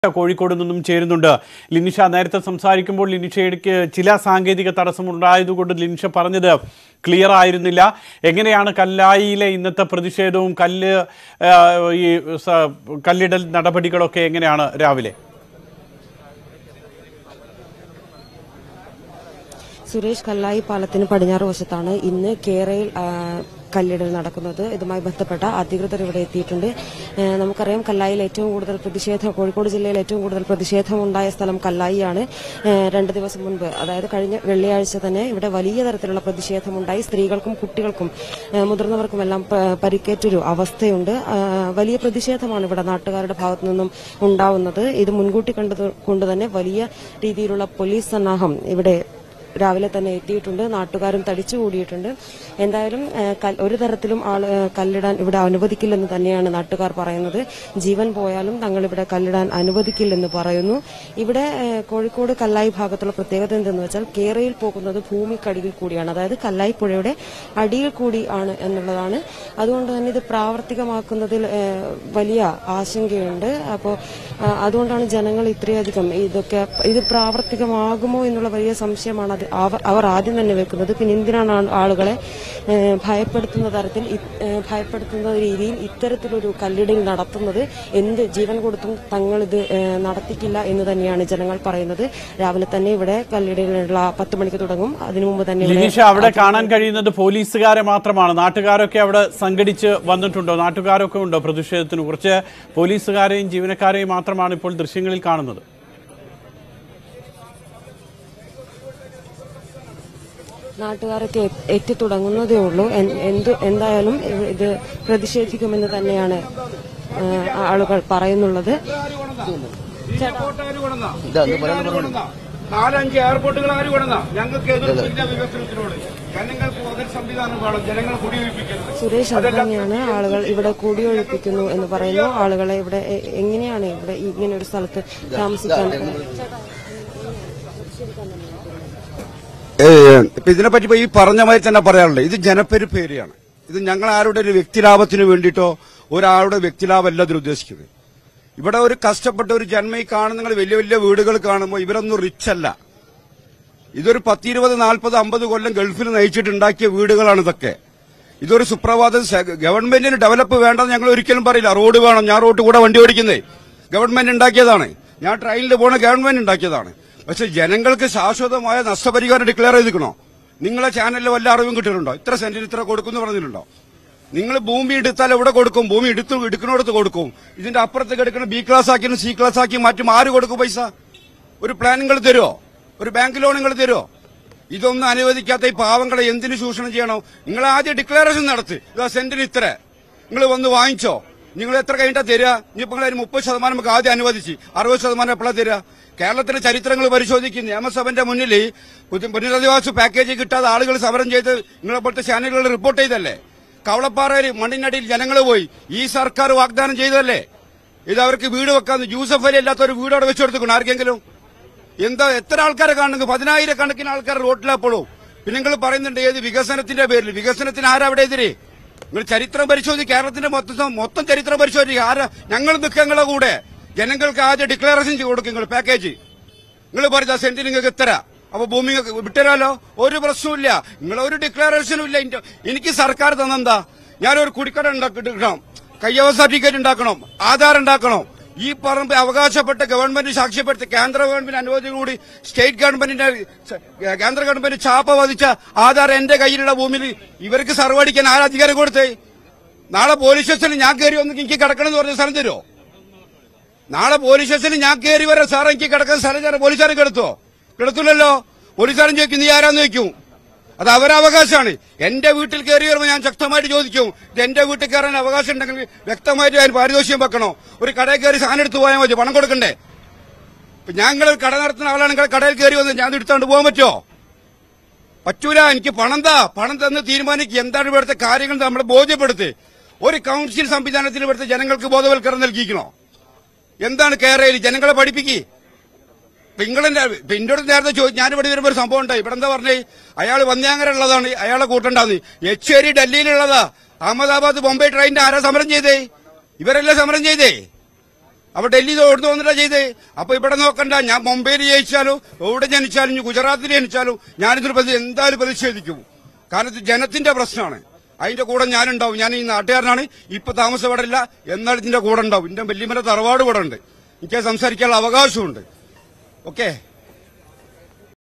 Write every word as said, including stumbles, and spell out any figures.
കോഴിക്കോട് നിന്നും ചേരുന്നുണ്ട്. ലിനിഷ നേരത്തെ സംസാരിക്കുമ്പോൾ ലിനിഷയ്ക്ക് ചില സാങ്കേതിക തടസ്സമുണ്ടായതുകൊണ്ട് ലിനിഷ പറഞ്ഞത് ക്ലിയർ ആയിരുന്നില്ല. എങ്ങനെയാണ് കല്ലായിയിലെ ഇന്നത്തെ പ്രതിഷേധവും കല്ല് ഈ കല്ലിടൽ നടപടികളൊക്കെ എങ്ങനെയാണ് രാവിലെ? സുരേഷ്, കല്ലായി പാലത്തിന് പടിഞ്ഞാറ് വശത്താണ് ഇന്ന് കേരയിൽ കല്ലിടൽ നടക്കുന്നത്. ഇതുമായി ബന്ധപ്പെട്ട അധികൃതർ ഇവിടെ എത്തിയിട്ടുണ്ട്. നമുക്കറിയാം, കല്ലായിൽ ഏറ്റവും കൂടുതൽ പ്രതിഷേധം കോഴിക്കോട് ജില്ലയിൽ ഏറ്റവും കൂടുതൽ പ്രതിഷേധമുണ്ടായ സ്ഥലം കല്ലായിയാണ്. രണ്ട് ദിവസം മുൻപ്, അതായത് കഴിഞ്ഞ വെള്ളിയാഴ്ച തന്നെ ഇവിടെ വലിയ തരത്തിലുള്ള പ്രതിഷേധമുണ്ടായി. സ്ത്രീകൾക്കും കുട്ടികൾക്കും മുതിർന്നവർക്കുമെല്ലാം പരിക്കേറ്റൊരു അവസ്ഥയുണ്ട്. വലിയ പ്രതിഷേധമാണ് ഇവിടെ നാട്ടുകാരുടെ ഭാഗത്തു നിന്നും ഉണ്ടാവുന്നത്. ഇത് മുൻകൂട്ടി കണ്ടത് കൊണ്ട് തന്നെ വലിയ രീതിയിലുള്ള പോലീസ് സന്നാഹം ഇവിടെ രാവിലെ തന്നെ എത്തിയിട്ടുണ്ട്. നാട്ടുകാരും തടിച്ചുകൂടിയിട്ടുണ്ട്. എന്തായാലും ഒരു തരത്തിലും ആള് കല്ലിടാൻ ഇവിടെ അനുവദിക്കില്ലെന്ന് തന്നെയാണ് നാട്ടുകാർ പറയുന്നത്. ജീവൻ പോയാലും തങ്ങൾ ഇവിടെ കല്ലിടാൻ അനുവദിക്കില്ലെന്ന് പറയുന്നു. ഇവിടെ കോഴിക്കോട് കല്ലായി ഭാഗത്തുള്ള പ്രത്യേകത എന്തെന്ന് വെച്ചാൽ കേരയിൽ പോകുന്നത് ഭൂമിക്കടിയിൽ കൂടിയാണ്, അതായത് കല്ലായി പുഴയുടെ അടിയിൽ കൂടി ആണ് എന്നുള്ളതാണ്. അതുകൊണ്ട് തന്നെ ഇത് പ്രാവർത്തികമാക്കുന്നതിൽ വലിയ ആശങ്കയുണ്ട്. അപ്പോൾ അതുകൊണ്ടാണ് ജനങ്ങൾ ഇത്രയധികം ഇതൊക്കെ ഇത് പ്രാവർത്തികമാകുമോ എന്നുള്ള വലിയ സംശയമാണ് അവർ ആദ്യം തന്നെ വെക്കുന്നത്. പിന്നെ എന്തിനാണ് ആളുകളെ ഭയപ്പെടുത്തുന്ന തരത്തിൽ ഭയപ്പെടുത്തുന്ന രീതിയിൽ ഇത്തരത്തിലൊരു കല്ലിടൽ നടത്തുന്നത്? എന്ത് ജീവൻ കൊടുത്തും തങ്ങളിത് നടത്തിക്കില്ല എന്ന് തന്നെയാണ് ജനങ്ങൾ പറയുന്നത്. രാവിലെ തന്നെ ഇവിടെ കല്ലിടലുള്ള പത്ത് മണിക്ക് തുടങ്ങും. അതിനു മുമ്പ് തന്നെ അവിടെ കാണാൻ കഴിയുന്നത് പോലീസുകാരെ മാത്രമാണ്. നാട്ടുകാരൊക്കെ അവിടെ സംഘടിച്ച് വന്നിട്ടുണ്ടോ? നാട്ടുകാരൊക്കെ ഉണ്ടോ പ്രതിഷേധത്തിന്? കുറച്ച് പോലീസുകാരെയും ജീവനക്കാരെയും മാത്രമാണ് ഇപ്പോൾ ദൃശ്യങ്ങളിൽ കാണുന്നത്. നാട്ടുകാരൊക്കെ എത്തിത്തുടങ്ങുന്നതേ ഉള്ളൂ. എന്ത് എന്തായാലും ഇത് പ്രതിഷേധിക്കുമെന്ന് തന്നെയാണ് ആളുകൾ പറയുന്നുള്ളത്. നാലഞ്ച് എയർപോർട്ടുകൾ ആര് കൊണ്ടുവന്ന ഞങ്ങൾക്ക് എതിർപ്പില്ല വികസനത്തിനോട്. ജനങ്ങൾക്ക് ഒരു സംവിധാനം വേണം, ജനങ്ങൾ കുടിയൊഴിപ്പിക്കുന്നത്. സുരേഷ്, അത് തന്നെയാണ് ആളുകൾ ഇവിടെ കുടിയൊഴിപ്പിക്കുന്നു എന്ന് പറയുന്നു. ആളുകളെ ഇവിടെ എങ്ങനെയാണ് ഇവിടെ ഇങ്ങനെ ഒരു സ്ഥലത്ത് താമസിക്കാൻ? ഇപ്പൊ ഇതിനെപ്പറ്റി ഇപ്പൊ ഈ പറഞ്ഞ മാതിരി തന്നെ പറയാറുള്ളത്, ഇത് ജനപ്പെരുപ്പേരിയാണ്. ഇത് ഞങ്ങൾ ആരുടെ ഒരു വ്യക്തിലാഭത്തിന് വേണ്ടിയിട്ടോ ഒരാളുടെ വ്യക്തിലാഭമല്ല ഇതിൽ ഉദ്ദേശിക്കുന്നത്. ഇവിടെ ഒരു കഷ്ടപ്പെട്ട ഒരു ജന്മ ഈ കാണുന്ന നിങ്ങൾ വലിയ വലിയ വീടുകൾ കാണുമ്പോൾ ഇവരൊന്നും റിച്ച് അല്ല. ഇതൊരു പത്തിരുപത് നാൽപ്പത് അമ്പത് കൊല്ലം ഗൾഫിൽ നയിച്ചിട്ടുണ്ടാക്കിയ വീടുകളാണ് ഇതൊക്കെ. ഇതൊരു സുപ്രഭാതം. ഗവൺമെന്റിന് ഡെവലപ്പ് വേണ്ടെന്ന് ഞങ്ങൾ ഒരിക്കലും പറയില്ല. റോഡ് വേണം. ഞാൻ റോഡ് കൂടെ വണ്ടി ഓടിക്കുന്നേ ഗവൺമെന്റ് ഉണ്ടാക്കിയതാണ്. ഞാൻ ട്രെയിനിൽ പോണ ഗവൺമെന്റ് ഉണ്ടാക്കിയതാണ്. പക്ഷെ ജനങ്ങൾക്ക് ശാശ്വതമായ നഷ്ടപരിഹാരം ഡിക്ലെയർ ചെയ്തിക്കണോ? നിങ്ങളെ ചാനലിൽ വല്ല അറിവും കിട്ടുന്നുണ്ടോ? ഇത്ര സെന്റിന് ഇത്ര കൊടുക്കും എന്ന് പറഞ്ഞിട്ടുണ്ടോ? നിങ്ങൾ ഭൂമി എടുത്താൽ എവിടെ കൊടുക്കും? ഭൂമി എടുത്ത് എടുക്കുന്നിടത്ത് കൊടുക്കും. ഇതിന്റെ അപ്പുറത്തേക്ക് എടുക്കണം. ബി ക്ലാസ് ആക്കിയും സി ക്ലാസ് ആക്കി മാറ്റും. ആര് കൊടുക്കും പൈസ? ഒരു പ്ലാൻ നിങ്ങൾ തരുമോ? ഒരു ബാങ്ക് ലോൺ നിങ്ങൾ തരുമോ? ഇതൊന്നും അനുവദിക്കാത്ത ഈ പാവങ്ങളെ എന്തിനു ചൂഷണം ചെയ്യണോ? നിങ്ങൾ ആദ്യം ഡിക്ലറേഷൻ നടത്തി. ഇതാ സെന്റിന് ഇത്ര നിങ്ങൾ വന്ന് വാങ്ങിച്ചോ. നിങ്ങൾ എത്ര കഴിഞ്ഞാ തരിക? ഇനിയിപ്പോ നിങ്ങൾ അതിന് മുപ്പത് ശതമാനം നമുക്ക് ആദ്യം അനുവദിച്ച് അറുപത് ശതമാനം എപ്പോഴാണ് തരിക? കേരളത്തിലെ ചരിത്രങ്ങൾ പരിശോധിക്കും. നിയമസഭന്റെ മുന്നിൽ പുനരധിവാസ പാക്കേജ് കിട്ടാതെ ആളുകൾ സമരം ചെയ്ത് നിങ്ങളെ പോലത്തെ ചാനലുകൾ റിപ്പോർട്ട് ചെയ്തല്ലേ? കവളപ്പാറയിൽ മണ്ണിനടിയിൽ ജനങ്ങൾ പോയി ഈ സർക്കാർ വാഗ്ദാനം ചെയ്തതല്ലേ? ഇത് അവർക്ക് വീട് വെക്കാന്ന് യൂസഫ് അലി അല്ലാത്ത ഒരു വീട് അവിടെ വെച്ചുകൊടുക്കണം ആർക്കെങ്കിലും? എന്താ എത്ര ആൾക്കാരെ കാണുന്നത്? പതിനായിരക്കണക്കിന് ആൾക്കാർ റോഡിലെപ്പോഴും. പിന്നെ നിങ്ങൾ പറയുന്നുണ്ട് ഏത് വികസനത്തിന്റെ പേരിൽ? വികസനത്തിന് ആരാ അവിടെ എതിരെ? നിങ്ങൾ ചരിത്രം പരിശോധിച്ച് കേരളത്തിന്റെ മൊത്തം മൊത്തം ചരിത്രം പരിശോധിക്കുക. ആരാ? ഞങ്ങൾ നിൽക്കങ്ങളെ കൂടെ. ജനങ്ങൾക്ക് ആദ്യം ഡിക്ലറേഷൻ കൊടുക്കും. നിങ്ങൾ പാക്കേജ് നിങ്ങൾ പറഞ്ഞ സെന്റിന് നിങ്ങൾക്ക് ഇത്ര, അപ്പൊ ഭൂമി വിട്ടരാലോ, ഒരു പ്രശ്നമില്ല. നിങ്ങളൊരു ഡിക്ലറേഷനും ഇല്ല. എനിക്ക് സർക്കാർ തന്നെന്താ? ഞാനൊരു കുടിക്കട ഉണ്ടാക്കിക്കണം, കയ്യവ സർട്ടിഫിക്കറ്റ് ഉണ്ടാക്കണം, ആധാർ ഉണ്ടാക്കണം. ഈ പറമ്പ് അവകാശപ്പെട്ട ഗവൺമെന്റ് സാക്ഷ്യപ്പെടുത്തി കേന്ദ്ര ഗവൺമെന്റ് അനുമതിയോടുകൂടി സ്റ്റേറ്റ് ഗവൺമെന്റിന്റെ കേന്ദ്ര ഗവൺമെന്റ് ചാപ്പ വധിച്ച ആധാർ എന്റെ കയ്യിലുള്ള ഭൂമിയിൽ ഇവർക്ക് സർവ്വടിക്കാൻ ആരധികാരം കൊടുത്തേ? നാളെ പോലീസ് സ്റ്റേഷനിൽ ഞാൻ കയറി വന്ന് എനിക്ക് കിടക്കണം എന്ന് പറഞ്ഞ സ്ഥലം തരുമോ? നാളെ പോലീസ് സ്റ്റേഷനിൽ ഞാൻ കയറി വരാം സാർ, എനിക്ക് കിടക്കുന്ന സ്ഥലം ഞാൻ പോലീസുകാരൻ കെടുത്തോ? കിടത്തില്ലല്ലോ. പോലീസുകാരൻ ചോദിക്കും നീ ആരാന്ന് ചോദിക്കും. അത് അവരുടെ അവകാശമാണ്. എന്റെ വീട്ടിൽ കയറി വരുമ്പോൾ ഞാൻ ശക്തമായിട്ട് ചോദിക്കും, ഇത് എന്റെ വീട്ടിൽ കയറാൻ അവകാശം ഉണ്ടെങ്കിൽ വ്യക്തമായിട്ട് അതിന് പാരിതോഷികം വെക്കണോ? ഒരു കടയിൽ കയറി സാധനം എടുത്ത് പോയാൽ മതി, പണം കൊടുക്കണ്ടേ? ഇപ്പൊ ഞങ്ങൾ കട നടത്തുന്ന ആളാണെങ്കിൽ കടയിൽ കയറി വന്ന് ഞാൻ എടുത്തോണ്ട് പോകാൻ പറ്റുമോ? പറ്റൂല. എനിക്ക് പണം താ, പണം തന്ന് തീരുമാനിക്കുക എന്താണ് ഇവിടുത്തെ കാര്യങ്ങൾ നമ്മളെ ബോധ്യപ്പെടുത്തി. ഒരു കൌൺസിൽ സംവിധാനത്തിൽ ഇവിടുത്തെ ജനങ്ങൾക്ക് ബോധവൽക്കരണം നൽകിക്കണോ? എന്താണ് കേരളയിൽ? ജനങ്ങളെ പഠിപ്പിക്കുക. നിങ്ങളെന്റെ എന്റെ അടുത്ത് നേരത്തെ ചോദിച്ചു, ഞാനിവിടെ വരുമ്പോൾ ഒരു സംഭവം ഉണ്ടായി. ഇവിടെ എന്താ പറഞ്ഞേ? അയാൾ വന്യാങ്ങര ഉള്ളതാണ്, അയാളെ കൂട്ടണ്ടാന്ന്. എച്ചേരി ഡൽഹിയിലുള്ളതാ. അഹമ്മദാബാദ് ബോംബെ ട്രെയിനിന്റെ ആരാ സമരം ചെയ്തേ? ഇവരല്ലേ സമരം ചെയ്തേ? അപ്പൊ ഡൽഹി എവിടെ തോന്നില്ല ചെയ്തേ. അപ്പൊ ഇവിടെ നോക്കണ്ട, ഞാൻ മുംബൈയിൽ ജയിച്ചാലോ എവിടെ ജനിച്ചാലും ഇനി ഗുജറാത്തിൽ ജനിച്ചാലും ഞാനിതിൽ എന്തായാലും പ്രതിഷേധിക്കും. കാരണം ഇത് ജനത്തിന്റെ പ്രശ്നമാണ്. അതിന്റെ കൂടെ ഞാനുണ്ടാവും. ഞാൻ ഈ നാട്ടുകാരനാണ്, ഇപ്പൊ താമസം ഇവിടെ ഇല്ല, എന്നാൽ ഇതിന്റെ കൂടെ ഉണ്ടാവും. എന്റെ വല്യമ്മയുടെ തറവാട് ഇവിടെ ഉണ്ട്, എനിക്ക് സംസാരിക്കാനുള്ള അവകാശമുണ്ട്. ഓക്കെ.